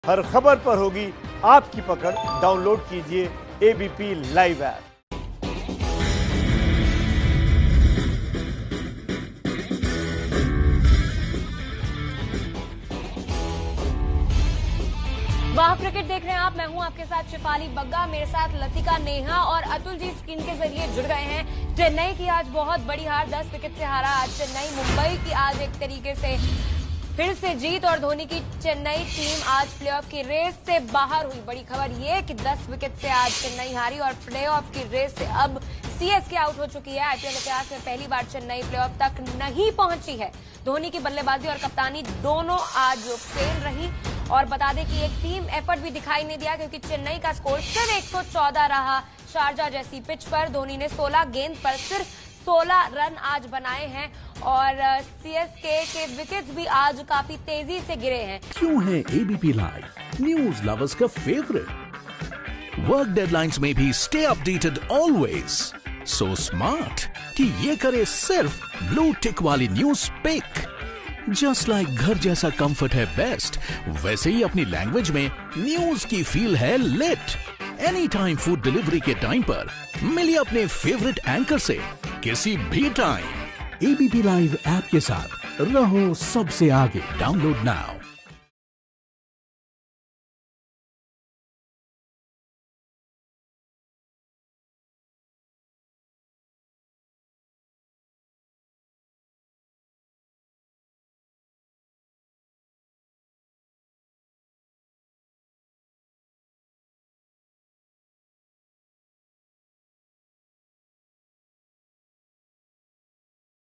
हर खबर पर होगी आपकी पकड़। डाउनलोड कीजिए एबीपी लाइव ऐप। वाह क्रिकेट देख रहे हैं आप। मैं हूं आपके साथ शिफाली बग्गा, मेरे साथ लतिका नेहा और अतुल जी स्क्रीन के जरिए जुड़ गए हैं। चेन्नई की आज बहुत बड़ी हार, 10 विकेट से हारा आज चेन्नई। मुंबई की आज एक तरीके से फिर से जीत और धोनी की चेन्नई टीम आज प्लेऑफ की रेस से बाहर हुई। बड़ी खबर ये कि 10 विकेट से आज चेन्नई हारी और प्लेऑफ की रेस से अब सीएसके आउट हो चुकी है। आईपीएल इतिहास में पहली बार चेन्नई प्लेऑफ तक नहीं पहुंची है। धोनी की बल्लेबाजी और कप्तानी दोनों आज फेल रही और बता दें कि एक टीम एफर्ट भी दिखाई नहीं दिया क्योंकि चेन्नई का स्कोर सिर्फ 114 रहा। शारजा जैसी पिच पर धोनी ने 16 गेंद पर सिर्फ 16 रन आज बनाए हैं और सीएसके के विकेट्स भी आज काफी तेजी से गिरे हैं। क्यों है एबीपी लाइव न्यूज लवर्स का फेवरेट? वर्क डेडलाइंस में भी stay updated always. So smart कि ये करे सिर्फ ब्लू टिक वाली न्यूज पिक। जस्ट लाइक घर जैसा कंफर्ट है बेस्ट, वैसे ही अपनी लैंग्वेज में न्यूज की फील है lit. Any time food delivery के टाइम पर मिलिए अपने फेवरेट एंकर से किसी भी टाइम। एबीपी लाइव ऐप के साथ रहो सबसे आगे। Download now.